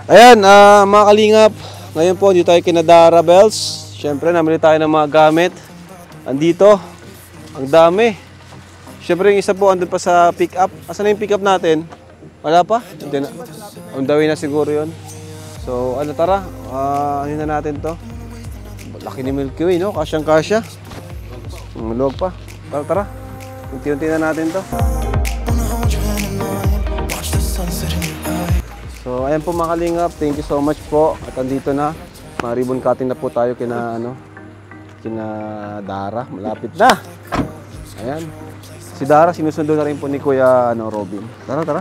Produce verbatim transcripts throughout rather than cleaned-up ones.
Ayan, uh, mga kalingap. Ngayon po, dito tayo kina Dara Bells. Siyempre, namili tayo ng mga gamit. Andito, ang dami. Siyempre, yung isa po, andun pa sa pick-up. Asan na yung pick-up natin? Wala pa? Hindi na. On the way na siguro yun. So, ano, tara. Uh, ano na natin to? Laki ni Milky Way, no? Kasyang-kasya. Maluwag pa. Tara, tara. Unti-unti na natin to. So, ayan po mga kalingap. Thank you so much po. At andito na. Mga-ribbon cutting na po tayo kina, ano, kina Dara. Malapit na. Ayan. Si Dara, sinusundo na rin po ni Kuya ano, Robin. Tara, tara.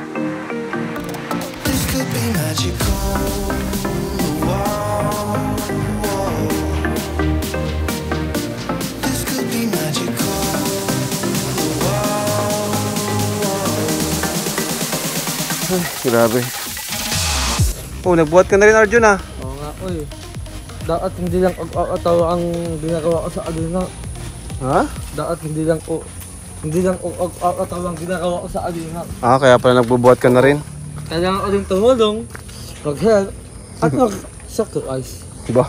Ay, grabe. Oh, nagbuhat ka na rin, Arjun, ah. Oo nga, oy. Dapat hindi lang ag-atawa ang ginagawa ko sa Adina. Ha? Dapat hindi lang o hindi lang ag-atawa ang ginagawa ko sa Adina. Ah, kaya pala nagbubuhat ka na rin. Kailangan ko din tumulong, mag-help, at mag-sacrifice. Diba?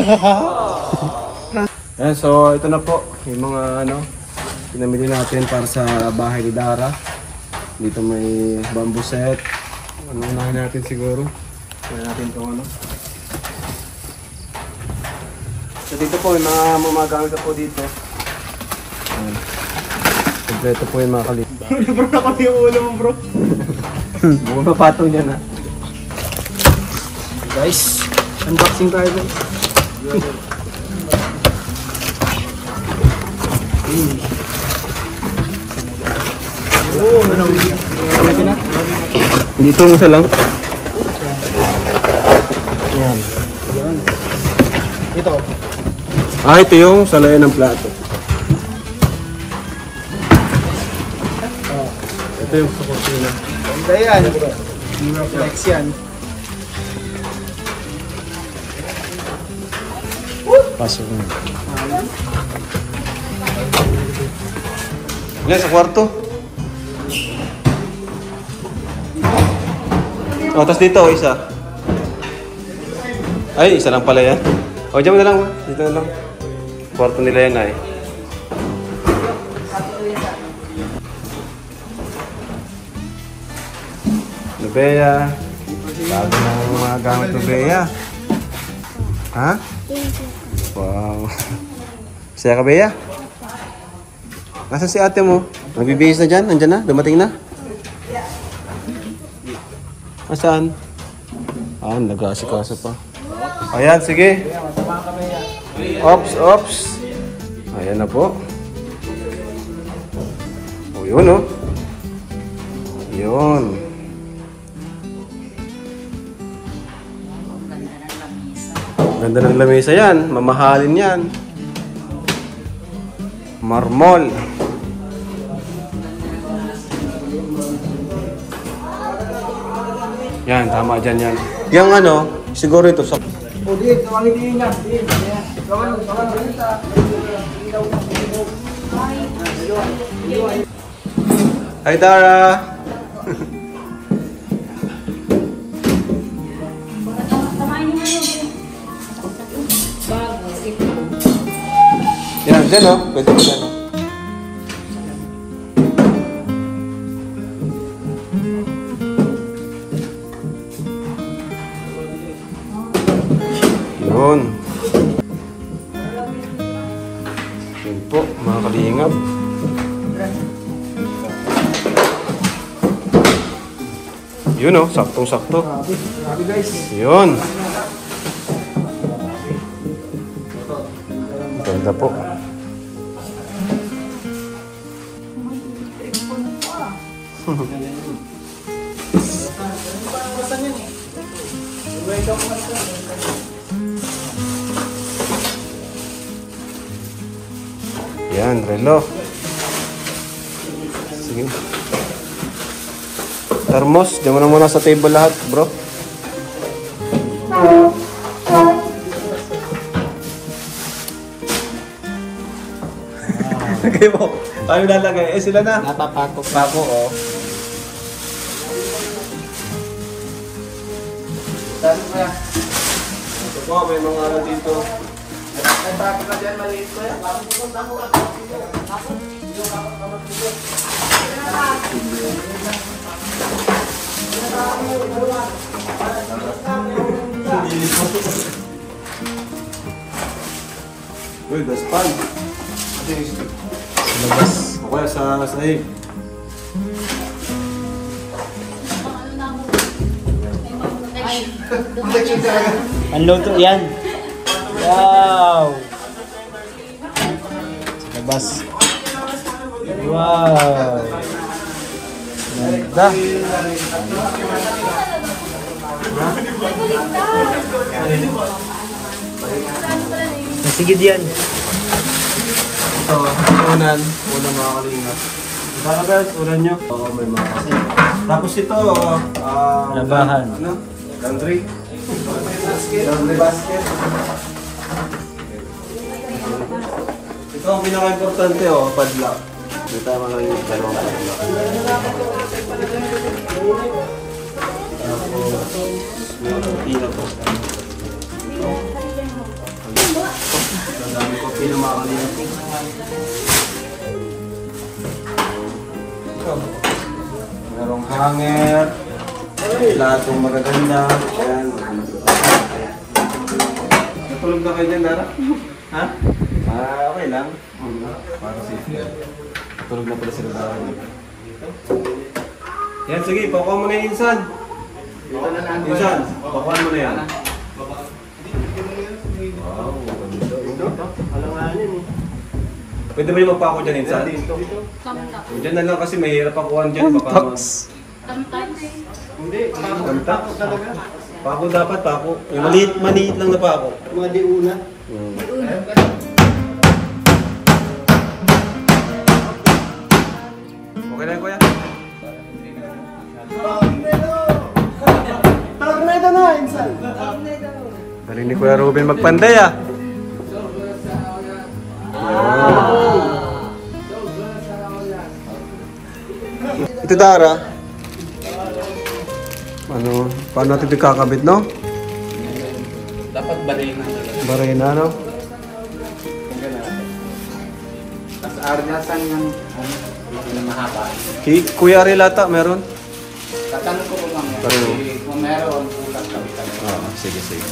Ayan, so ito na po. Yung mga ano, pinamili natin para sa bahay ni Dara. Dito may bamboo set. Ano unahin natin siguro? Unahin natin itong ano. So dito po, may mga mamagamit po dito. Ayan. Kompleto po yung mga kalit. Bro, nakati yung ulo mo, bro. Buong mapatong dyan, ha. Guys, unboxing tayo, guys. Oh, ano? Dito mo sa lang. Yan. Yan. Ito. Ah, ito yung salayan ng plato. Oh. Ito yung sa kusina. Ganda yan. Flex yan. Pasok na. Ilan sa kwarto? O, tapos dito, isa. Ay, isa lang pala yan. O, dyan mo na lang. Dito na lang. Kwarto nila yan ay. Nubeya. Bago ng mga gamit Nubeya. Ha? Wow. Saya ka, Beya? Nasaan si ate mo? Nagbibihis na dyan? Nandyan na? Dumating na? Nasaan? Ah, nag-aasikaso pa. Ayan, sige. Ops, ops. Ayan na po. O, yun, oh. Yun. Ganda ng lamesa yan. Mamahalin yan. Marmol. Yan, tama dyan yan. Yung ano, siguro ito sa... O, di, tawagin niya. Gawan, gawan, gawan. Hi, Dara! Yan, dyan o. Pwede mo dyan o. Yun. Yun po, mga kalingap. Yun o, saktong-sakto. Yun. Ganda po. Yan, relo. Sige. Thermos, diyan mo na muna sa table lahat, bro. Lagay mo. Paano lalagay? Eh, sila na. Napapako. Pako, oh. Ito po, may mga ano dito. May bakit ka dyan maliit ko yan? Uy, gaspan. Labas. O kaya sa sahig. Ang luto yan. Wow! Sa labas. Wow! Ganda. Masigid yan. Ito, unan. Unang mga kalingap. Sana guys, unan nyo. Oo, may mga kasi. Tapos ito, ah... Labahan. Ano? Laundry. Laundry basket. Ito ang pinaka-importante, oh, padlock. Hindi tayo mga yung dalawang padlock. Tapos, mga pina po. Madami ko pinamakalina po. Merong hanger. Platong magaganda. Ayan. Natulog na kayo dyan, Dara? Ha? Ah, okay lang. Para safe. Natulog na pala sila Dara. Yan, sige. Pakuha mo na yung insan. Insan, pakuha mo na yan. Wow, maganda. Ito, alanganin eh. Pwede ba yung magpako dyan, Insan? Diyan na lang kasi mahirap pakuhan dyan. Tamtaks. Hindi, tamtaks talaga. Pako dapat, pako. Yung maliit, maliit lang na pako. Mga diuna. Hmm. Okay na yun, kuya? Tornado na, Insan! Galing ni Kuya Ruben magpanday ah. Ito Dara. Ano, paano natin ito kakabit, no? Dapat barena. Barena, no? Tapos arnasan ng ano, mahaba. Kay Kuya Relata, meron? Tatanong ko po mamaya. Tanong. Kung meron, kulang kami kami. Ah, sige, sige.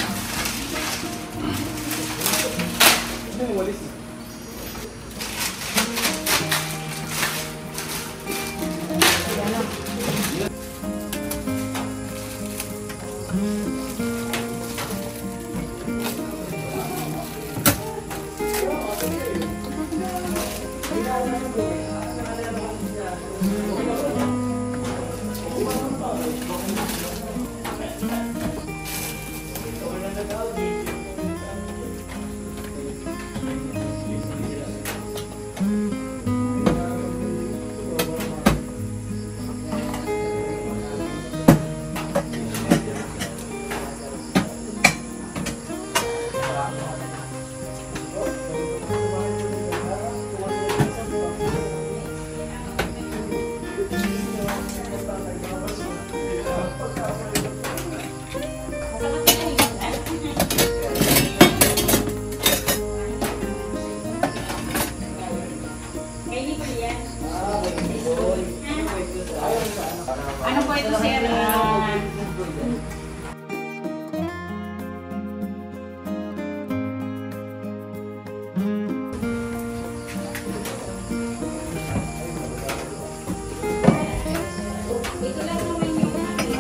Ano po ito, sir? Ah, ito lang naman yung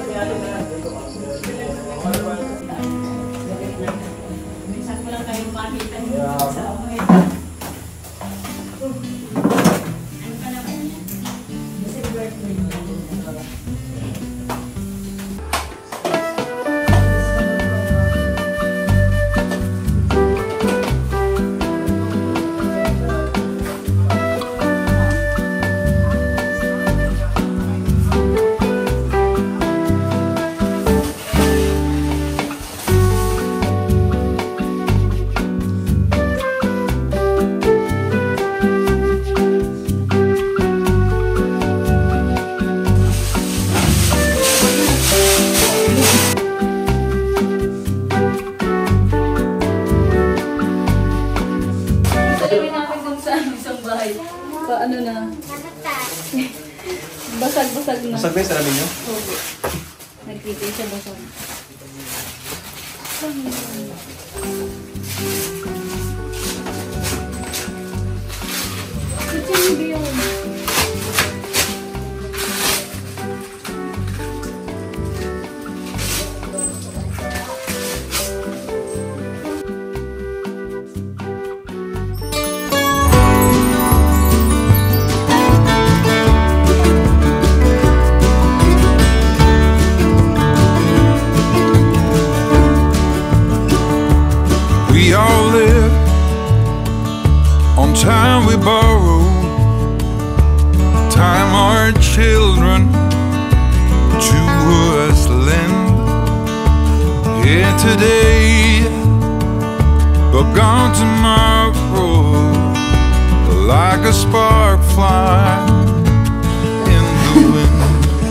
minsan ko lang kayo makita sa okay. Ano ka naman yan? Kasi birthday mo. bahay. Pa ano na. Basag-basag na. Masag ba yung salamin nyo? Opo. Nagkita siya basag. Kitchen view. We all live on time we borrow, time our children to us lend. Here today, but gone tomorrow, like a spark fly in the wind.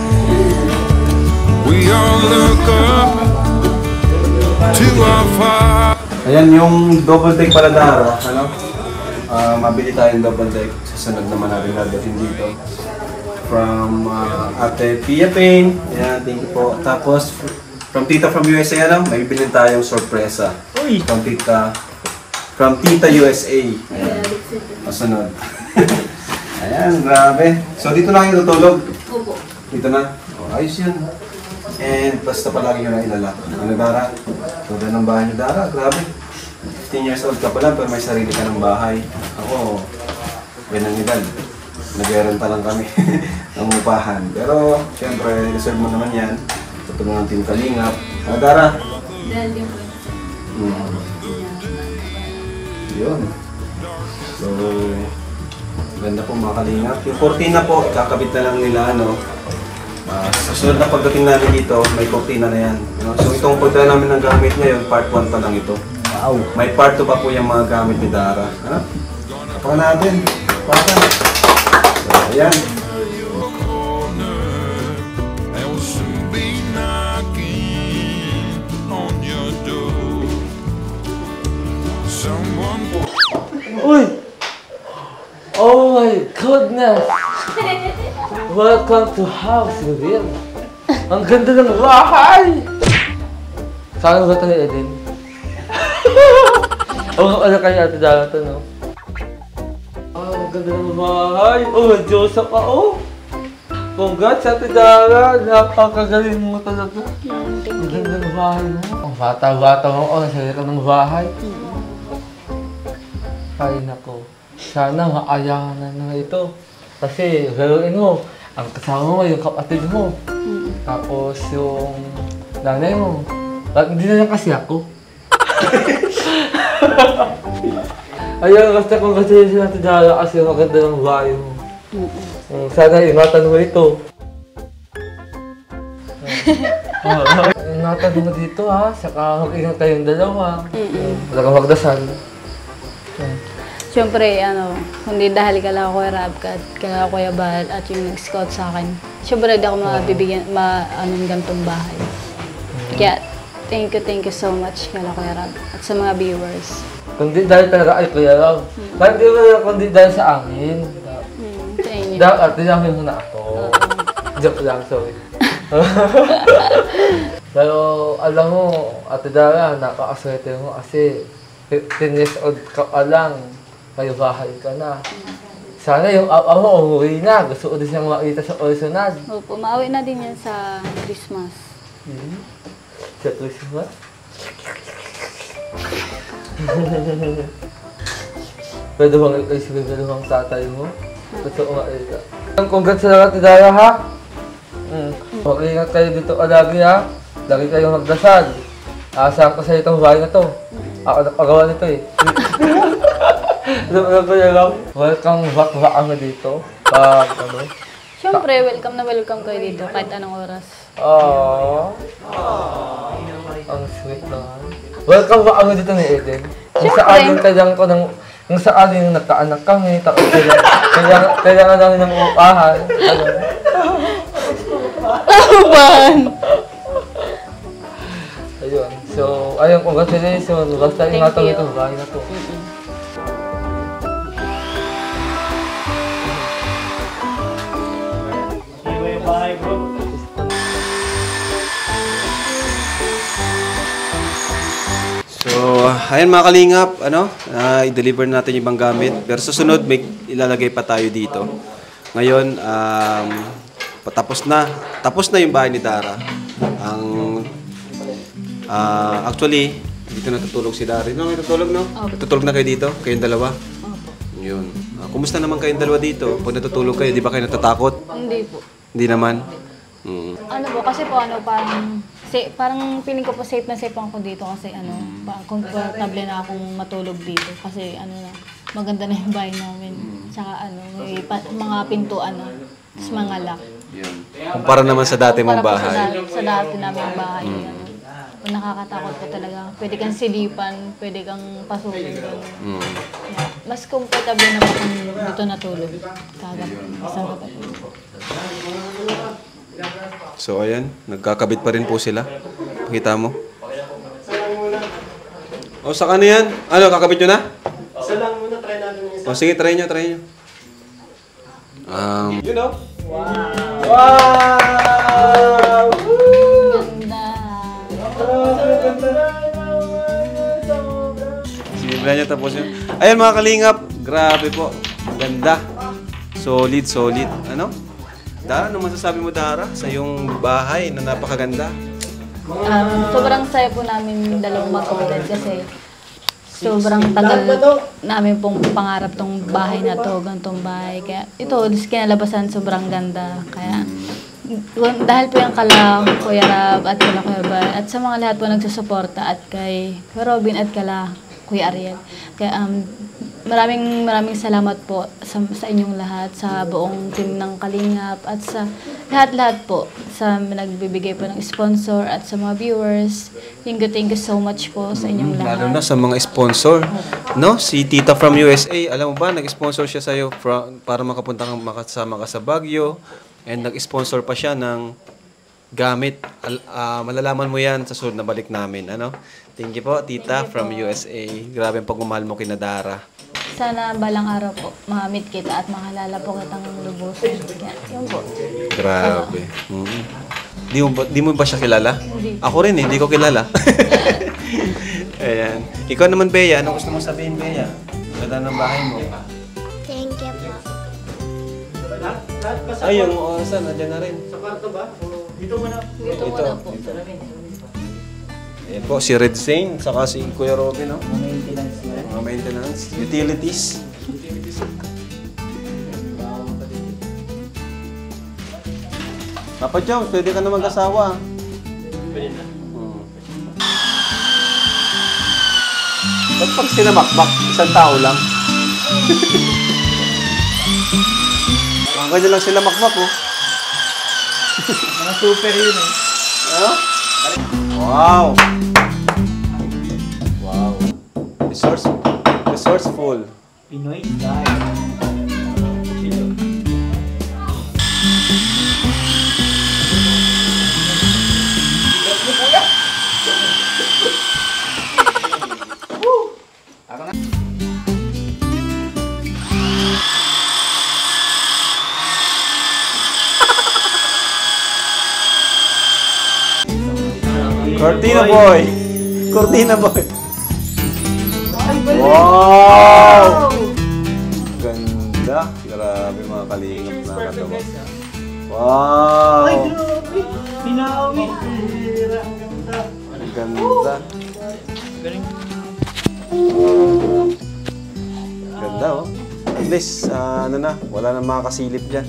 We all look up to our Father. Ayan yung double deck pala Dara, ano? Uh, mabili tayong double deck. Susunod naman natin dadating dito. From uh, Ate Pia Payne. Ayan, thank you po. Tapos, from Tita from U S A, ano? May bibilin tayong sorpresa. Uy! From Tita, from Tita U S A. Ayan. Masunod. Ayan, grabe. So, dito na kayo tutulog? Opo. Dito na? Oh, ayos yun. And basta palagi nyo na ilala. Ano Dara? Tulad ng bahay nyo Dara, grabe. fifteen years old ka pa lang pero may sarili ka ng bahay. Ako, ganang edad. Nag-renta lang kami ng upahan. Pero, syempre, deserve mo naman yan. Tutulungan natin Kalingap. Ano Dara? Dahil din po. Hmm. Yun. So, ganda po mga Kalingap. Yung cortina po, kakabit na lang nila, ano. Uh, sa sunod na pagdating namin dito, may cortina na yan. No? So itong pagdala namin ng gamit ngayon, part one pa lang ito. Wow! May part two pa po yung mga gamit ni Dara. Ha? Kapakan natin. Kapakan. So, ayan. Uy! Oh my goodness! Welcome to House Reveal. Ang ganda ng bahay! Saan ba ito ni Eden? Oh, ano kaya ate Dara ito, no? Oh, ang ganda ng bahay! Oh, Diyosa ka, oh! Congrats, ate Dara! Napakagaling mo talaga. Ang ganda ng bahay mo. Ang bata-bata mo, oh, nasaya ka ng bahay. Ay, nako. Sana maayahan na ito. Kasi, galuin mo, ang kasama mo, yung kapatid mo. Mm-hmm. Tapos yung nanay mo. Bakit hindi na lang kasi ako? Ayun, basta kung kasi yung natin dala kasi maganda ng bahay mo. Mm-hmm. Sana ingatan mo ito. Ingatan mo dito ha, saka mag-ingat kayong dalawa. Mm-hmm. Wala kang magdasal. Siyempre, ano, kundi dahil kala Kuya Rabkat, kala Kuya Bahal at yung nag-scout sa akin, siyempre hindi ako mabibigyan, ma, anong gantong bahay. Kaya, thank you, thank you so much kala Kuya Rab at sa mga viewers. Kundi dahil talaga ay Kuya Rab. Hmm. Bakit di mo kundi dahil sa amin? Hmm, sa inyo. Dapat, tinamin mo na ako. Uh-huh. Joke lang, sorry. Pero, alam mo, Ate Dara, napakaswerte mo kasi fifteen years old ka pa lang. May bahay ka na. Sana yung awa mo umuwi na. Gusto ko din siyang makita sa personal. Opo, maawi na din yan sa Christmas. Hmm? Sa Christmas? Pwede bang i-isipin ka ng tatay mo? Gusto ko makita. Congrats sa lahat, Dara, ha? Hmm. Mag-ingat kayo dito lagi, ha? Lagi kayong magdasal. Aasahan ko sa itong bahay na to. Ako napagawa nito eh. Ano ko lang? Welcome back ba kami dito? Pag ano? Siyempre, welcome na welcome kayo dito kahit anong oras. Aww. Ang sweet naman. Welcome ba kami dito ni Eden? Kung saan yung kailangan ko ng... Kung saan yung nagkaanak kami, tapos kailangan, kailangan namin ng upahan. Upahan! Ayun. So, ayun, congratulations. Basta ingatan mo itong bahay na to. ayan mga kalingap, ano, ah, i-deliver natin yung ibang gamit. Pero susunod, may ilalagay pa tayo dito. Ngayon, um, patapos na. Tapos na yung bahay ni Dara. Ang, ah, actually, dito natutulog si Dara. No, natutulog, no? Natutulog na kayo dito? Kayong dalawa? Yun. Ah, kumusta naman kayong dalawa dito? Pag natutulog kayo, di ba kayo natatakot? Hindi po. Hindi naman? Mm. Ano po, kasi po ano, parang, sa- parang feeling ko po safe na safe ako dito kasi ano, pa- comfortable na akong matulog dito kasi ano na, maganda na yung bahay namin. Tsaka ano, may pa- mga pintuan na, tapos mga lock. Yun. Kumpara naman sa dati mong Para po bahay. Sa, da- sa dati namin bahay. Ano, kung nakakatakot po talaga. Pwede kang silipan, pwede kang pasukin doon. Mm. Yeah. Mas comfortable naman kung dito natulog. Kagap, isang gabi. So ayan, nagkakabit pa rin po sila. Pakita mo. O sa kanya yan? Ano, kakabit nyo na? Isa lang muna, try natin yung isa. O sige, try nyo, try nyo. Um, you know? Wow! Wow! Ganda. Sinibla nyo tapos yun. Ayan mga kalingap, grabe po. Ganda. Solid, solid. Ano? Dara, ano masasabi mo Dara sa yung bahay na napakaganda? Um, sobrang saya po namin dalawang magkapatid kasi sobrang tagal namin pong pangarap tong bahay na to, gantong bahay. Kaya ito, kinalabasan sobrang ganda. Kaya dahil po yung kala Kuya Rab at kala Kuya Bal at sa mga lahat po nagsusuporta at kay Kuya Robin at kala Kuya Ariel. Kaya um, maraming maraming salamat po sa, sa inyong lahat, sa buong team ng Kalingap at sa lahat-lahat po sa nagbibigay po ng sponsor at sa mga viewers. Thank you, thank you so much po sa inyong lahat. Lalo na sa mga sponsor. No? Si Tita from U S A, alam mo ba, nag-sponsor siya sa'yo from, para makapunta kang makasama ka sa Baguio. And nag-sponsor pa siya ng gamit. Al, ah, malalaman mo yan sa sunod na balik namin. Ano? Thank you po, Tita from U S A. Grabe ang pagmamahal mo kina Dara. Sana balang araw po, makamit kita at makalala po kitang lubusan. Kaya, yun po. Grabe. Mm. Di, mo ba, di mo ba siya kilala? Hindi. Ako rin eh, hindi ko kilala. Ayan. Ikaw naman, Bea. Anong gusto mo sabihin, Bea? Ganda ng bahay mo. Thank you po. Ay, yung orasan, nandiyan na rin. Dito muna po. Ayan po, si Red Zane, saka si Kuya Robin, no? Mga maintenance. Mga maintenance. Utilities. Papa Jones, pwede ka na mag-asawa. Pwede na. Hmm. Ba't pag sinamakmak, isang tao lang? Mga ganyan lang sila makmak, oh. Mga super yun eh. Ano? Wow! Wow. Resource, resourceful. Pinoy style. Cortina boy! Cortina boy! Wow! Ganda! Grabe mga kalingap na katawa. Wow! Ay, grabe! Pinawi! Ang ganda! Galing. Ganda oh. At least, ah, ano na, wala nang makakasilip dyan.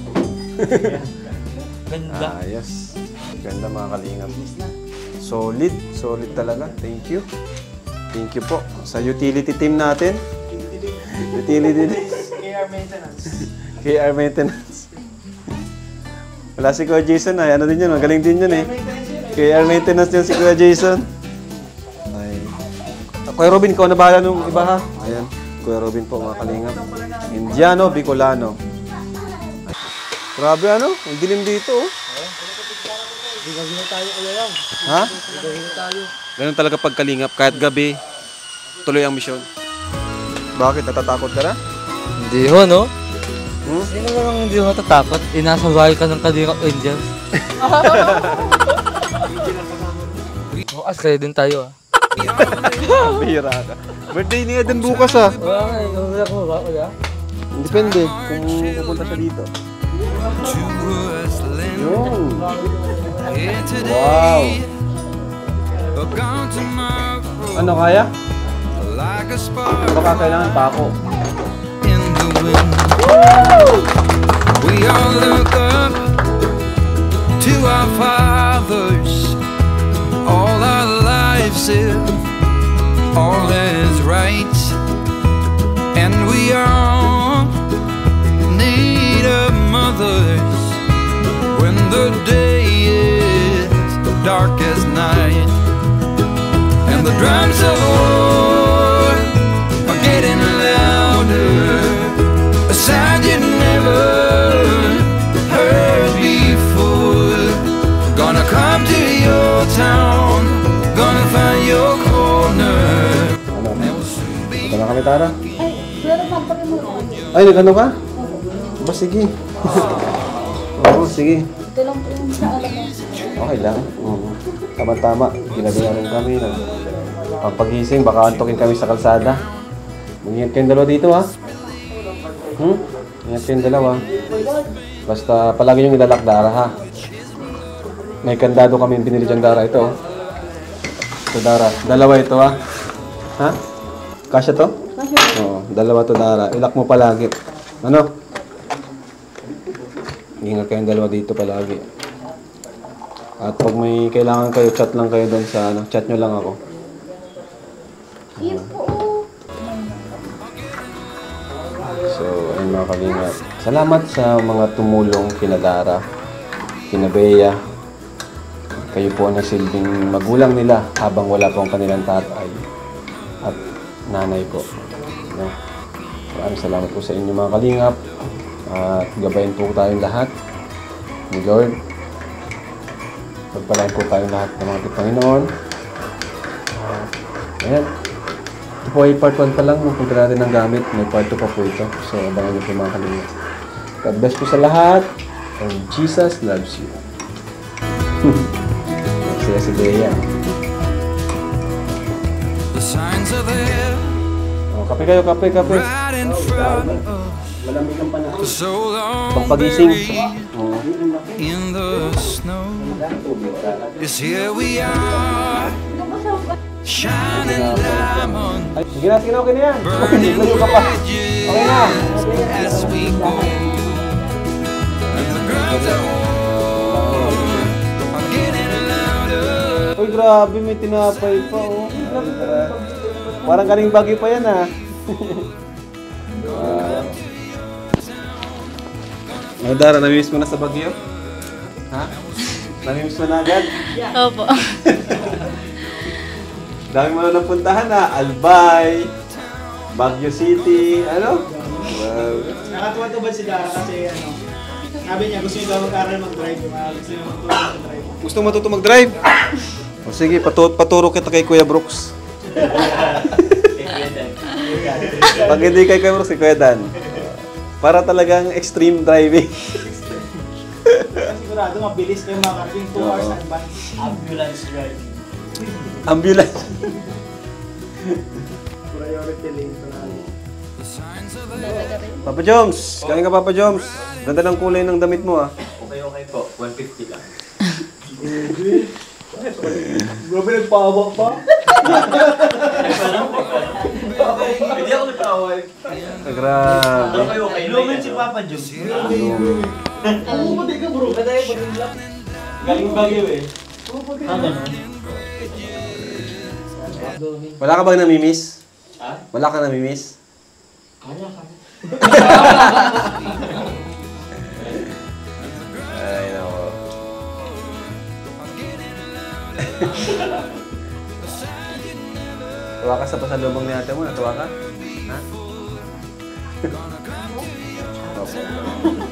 Ganda. Ayos. Ganda mga kalingap. Solid. Solid talaga. Thank you. Thank you po. Sa utility team natin. Utility team. K R Maintenance. K R Maintenance. Wala si Kuya Jason ay. Ano din yun? Magaling din yun eh. K R Maintenance yun si Kuya Jason. Ay. Kuya Robin, ikaw na bahala nung iba ha. Ayan. Kuya Robin po mga kalingap. Indiano, Bicolano. Ay. Grabe ano? Ang dilim dito oh. Gagawin na tayo kuya lang. Ha? Gagawin na tayo. Ganun talaga pagkalingap. Kahit gabi, tuloy ang misyon. Bakit? Natatakot ka na? Hindi ho, no? Hmm? Hindi naman lang hindi ho natatakot. Inasabay ka ng Kalingap Angels. Oo, as kayo din tayo ah. Bihira ka. Birthday ni Eden bukas ah. Wala nga, ikaw wala ko ba? Wala? Depende kung pupunta siya dito. Yun. Wow. Ano kaya? Baka kailangan pa ako. We all look up to our fathers. All our lives if all is right, and we all need a mothers when the day is dark as night, and the drums of war are getting louder, a sound you never heard before. Gonna come to your town, gonna find your corner. Ito na kami, Tara. Ay, meron pa pa rin mo. Ay, nagano ka? Ba, sige. Oo, sige. Ito lang po yung sa alam mo. Okay lang. Oo. Tama-tama. Ginagawa rin kami. Pagpagising, baka antokin kami sa kalsada. Mag-ingat kayong dalawa dito, ha? Hmm? Ingat kayong dalawa. Basta palagi yung ilalak, Dara, ha? May kandado kami binili dyan, Dara. Ito, oh. Ito, Dara. Dalawa ito, ha? Ha? Kasya to? Kasya. Oo, dalawa to, Dara. Ilak mo palagi. Ano? Ingat kayong dalawa dito palagi. At pag may kailangan kayo, chat lang kayo doon sa ano. Chat nyo lang ako. So, ayun mga kalingat. Salamat sa mga tumulong kina Dara, kina Bea. Kayo po ang nasilbing magulang nila habang wala po ang kanilang tatay at nanay ko. No? Maraming salamat po sa inyo mga kalingap. At gabayin po tayong lahat ni Lord. Pagpalain po tayong lahat ng mga Panginoon. Uh, ayan. Ito po ay part one pa lang. Pupunta natin ng gamit. May part two pa po ito. So, abangan niyo po mga kalingap. God bless po sa lahat. And Jesus loves you. Siya si Bea. The signs are there. Oh, kape kayo, kape, kape. Right in front of Malamig ang panahon. so long Pagpagising. buried Oh. in the snow. Yes, here we are, shining diamond, Ay, sige na, sige na, okay na yan. burning Layo ka pa. Okay na. bridges as we go. And the drums of war are getting louder. Uy, grabe, may tinapay pa, oh. Parang kaning bagay pa yan, ah. Wow. Oh, Dara, namimiss mo na sa Baguio? Ha? Namimiss mo na agad? Opo. Dami mo na napuntahan, ha? Albay, Baguio City, ano? Wow. Nakatuwa to ba si Dara kasi ano, sabi niya gusto niya daw mag-aral mag-drive, yung mga gusto niya mag-aral mag-drive. Gusto mo matuto mag-drive? O sige, patu paturo kita kay Kuya Brooks. Pag hindi kay Kuya Brooks, kay Kuya Dan. Para talagang extreme driving. Sigurado mabilis kayo makarating two hours advance. Ambulance driving. Ambulance. Priority lane pala. Papa Joms, kain ka Papa Joms. Ganda ng kulay ng damit mo, ah. Okay, okay po. one fifty lang. Grabe nagpawa pa. Hindi ako nagpawag. Ah, grabe. Lumen si Papa Jun. Pumuputi ka bro. Galing Baguio eh. Wala ka bang namimiss? Ha? Wala ka namimiss? Kanya, kanya. Ay, nako. Tawa ka sa pasalubong ni ate mo? Natawa ka? Ha? Opo.